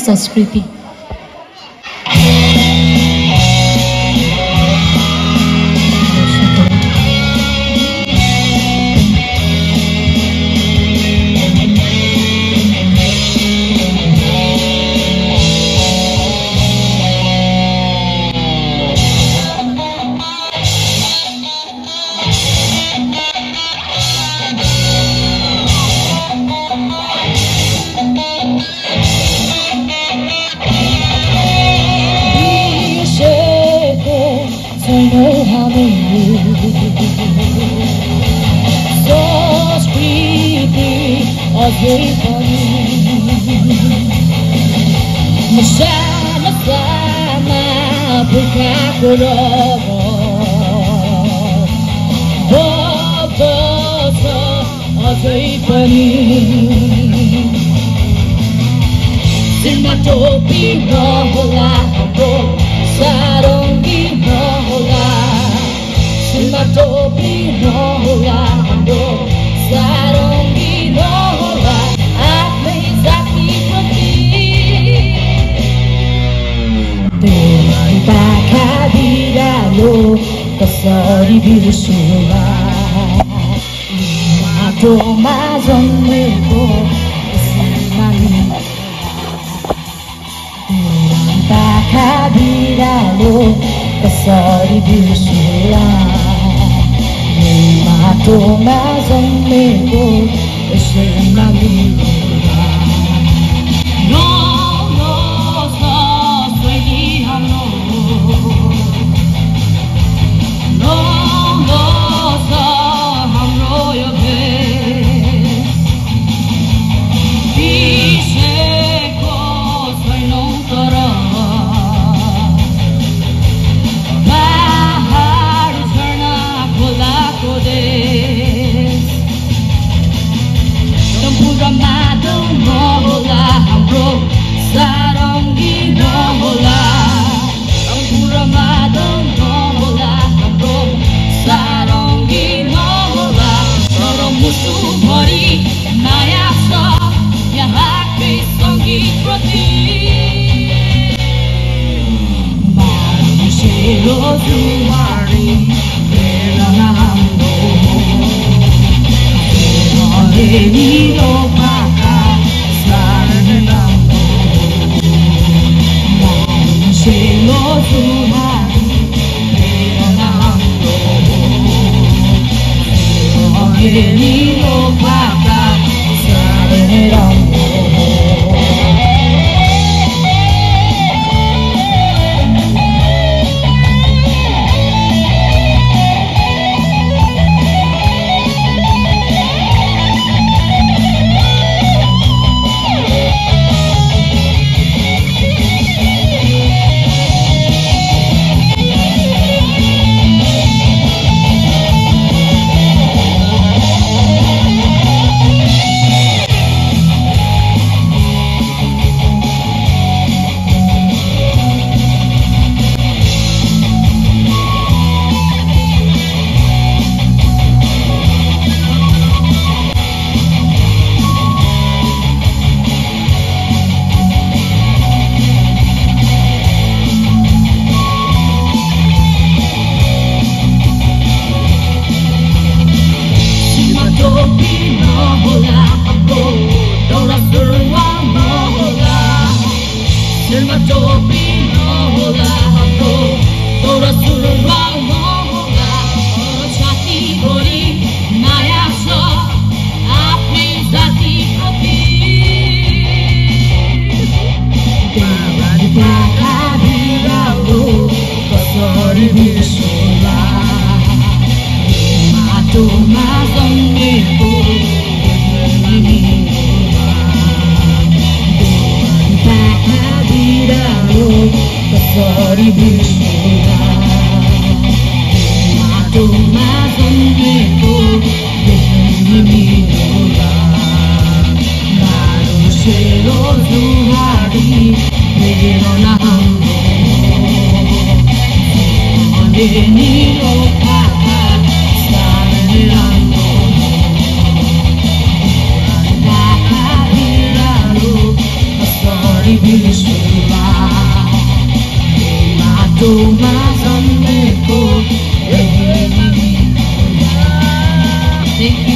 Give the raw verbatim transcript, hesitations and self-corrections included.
संस्कृति। Simbah topi nohola, hamro sarongi nohola. Simbah topi nohola, hamro sarongi nohola. आफ्नै जाति प्रति तेरै पाखा बिरालो कसरी बिर्सुला। माटोमा जन्मेको पाखा बिरालो कसरी बिर्सुला। माटोमा जन्मेको यसैमा मिल्ला। नो नो ससुली हाम्रो नो नो स हाम्रो यो भेष बिर्सेको छैनौँ तर पहाड झरना खोलाको देश। सम्पूर्णमा नहोला हाम्रो सारङ्गी नहोला। सम्पूर्णमा नहोला हाम्रो सारङ्गी नहोला। तर मुटुभरि माया छ यहाँकै सङ्गीत प्रति। मान्छेको जुवारी प्रेरणा हाम्रो निलो पाखा सार्ने राम्रो। मान्छेको जुवारी प्रेरणा हाम्रो निलो पाखा सार्ने राम्रो। Sorry, Yeshua. Thank you.